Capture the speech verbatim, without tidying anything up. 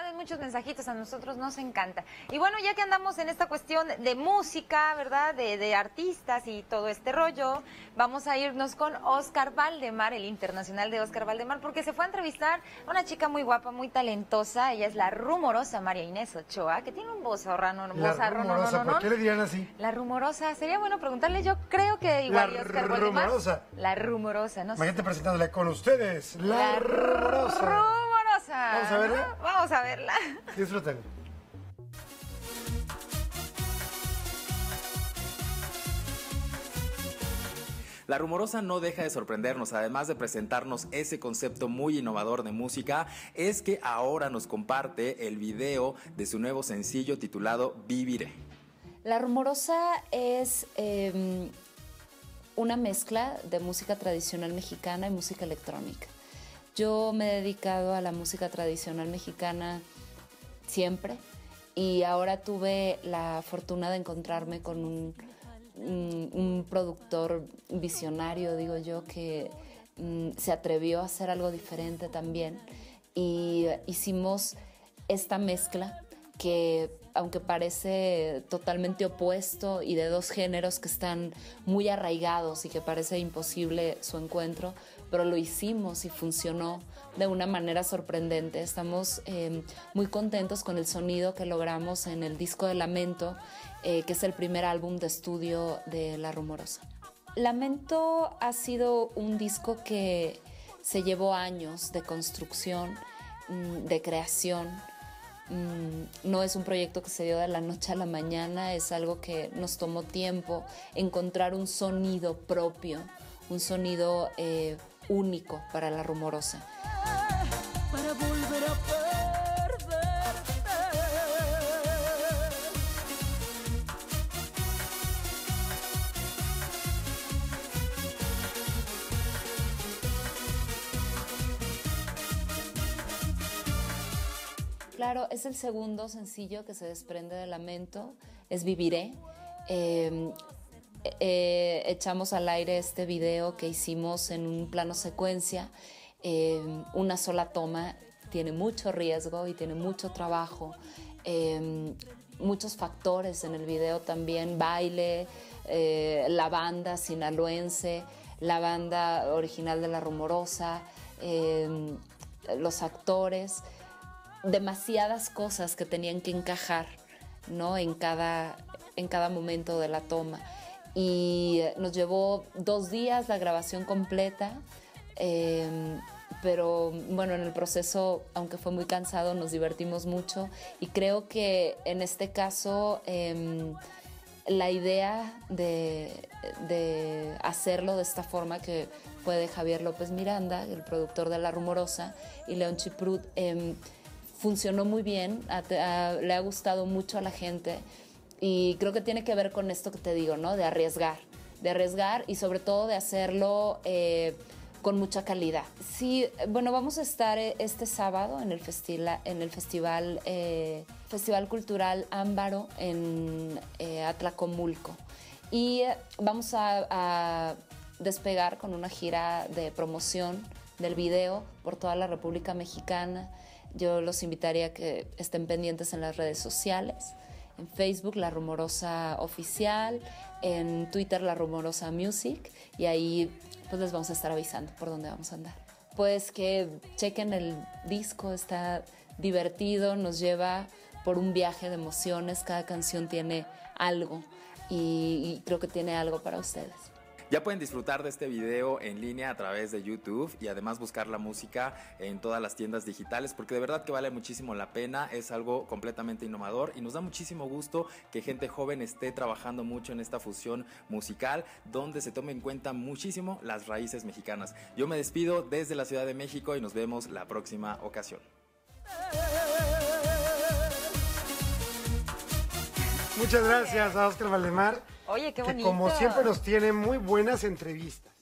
mandan muchos mensajitos, a nosotros nos encanta. Y bueno, ya que andamos en esta cuestión de música, ¿verdad? De, de artistas y todo este rollo, vamos a irnos con Oscar Valdemar, el internacional de Oscar Valdemar, porque se fue a entrevistar a una chica muy guapa, muy talentosa. Ella es la rumorosa María Inés Ochoa, que tiene un vozarrón, un La vozarrón, rumorosa, no, no, no, ¿por qué le dirían así? La rumorosa, sería bueno preguntarle, yo creo que igual La y Oscar Valdemar. rumorosa. La rumorosa, no sé. Imagínate presentándole con ustedes, la, La rumorosa. rumorosa. Vamos a verla. ¿No? Vamos a verla. Disfruten. La Rumorosa no deja de sorprendernos, además de presentarnos ese concepto muy innovador de música, es que ahora nos comparte el video de su nuevo sencillo titulado Viviré. La Rumorosa es eh, una mezcla de música tradicional mexicana y música electrónica. Yo me he dedicado a la música tradicional mexicana siempre y ahora tuve la fortuna de encontrarme con un, un, un productor visionario, digo yo, que um, se atrevió a hacer algo diferente también y hicimos esta mezcla que, aunque parece totalmente opuesto y de dos géneros que están muy arraigados y que parece imposible su encuentro, pero lo hicimos y funcionó de una manera sorprendente. Estamos eh, muy contentos con el sonido que logramos en el disco de Lamento, eh, que es el primer álbum de estudio de La Rumorosa. Lamento ha sido un disco que se llevó años de construcción, de creación. No es un proyecto que se dio de la noche a la mañana, es algo que nos tomó tiempo encontrar un sonido propio, un sonido eh, único para La Rumorosa. Para volver a perderte. Claro, es el segundo sencillo que se desprende de Lamento, es Viviré. Eh, eh, echamos al aire este video que hicimos en un plano secuencia, eh, una sola toma, tiene mucho riesgo y tiene mucho trabajo, eh, muchos factores en el video también, baile, eh, la banda sinaloense, la banda original de La Rumorosa, eh, los actores, demasiadas cosas que tenían que encajar, ¿no? en, cada, en cada momento de la toma. Y nos llevó dos días la grabación completa, eh, pero bueno, en el proceso, aunque fue muy cansado, nos divertimos mucho y creo que en este caso eh, la idea de, de hacerlo de esta forma, que fue de Javier López Miranda, el productor de La Rumorosa, y León Chiprut, eh, funcionó muy bien, a, a, le ha gustado mucho a la gente y creo que tiene que ver con esto que te digo, ¿no? De arriesgar, de arriesgar y sobre todo de hacerlo eh, con mucha calidad. Sí, bueno, vamos a estar este sábado en el, festila, en el festival, eh, Festival Cultural Ámbaro en eh, Atlacomulco y vamos a, a despegar con una gira de promoción del video por toda la República Mexicana. Yo los invitaría a que estén pendientes en las redes sociales, en Facebook La Rumorosa Oficial, en Twitter La Rumorosa Music, y ahí pues les vamos a estar avisando por dónde vamos a andar. Pues que chequen el disco, está divertido, nos lleva por un viaje de emociones, cada canción tiene algo y, y creo que tiene algo para ustedes. Ya pueden disfrutar de este video en línea a través de YouTube y además buscar la música en todas las tiendas digitales, porque de verdad que vale muchísimo la pena, es algo completamente innovador y nos da muchísimo gusto que gente joven esté trabajando mucho en esta fusión musical donde se tome en cuenta muchísimo las raíces mexicanas. Yo me despido desde la Ciudad de México y nos vemos la próxima ocasión. Muchas gracias a Oscar Valdemar. Oye, qué bonito. Que como siempre nos tiene muy buenas entrevistas.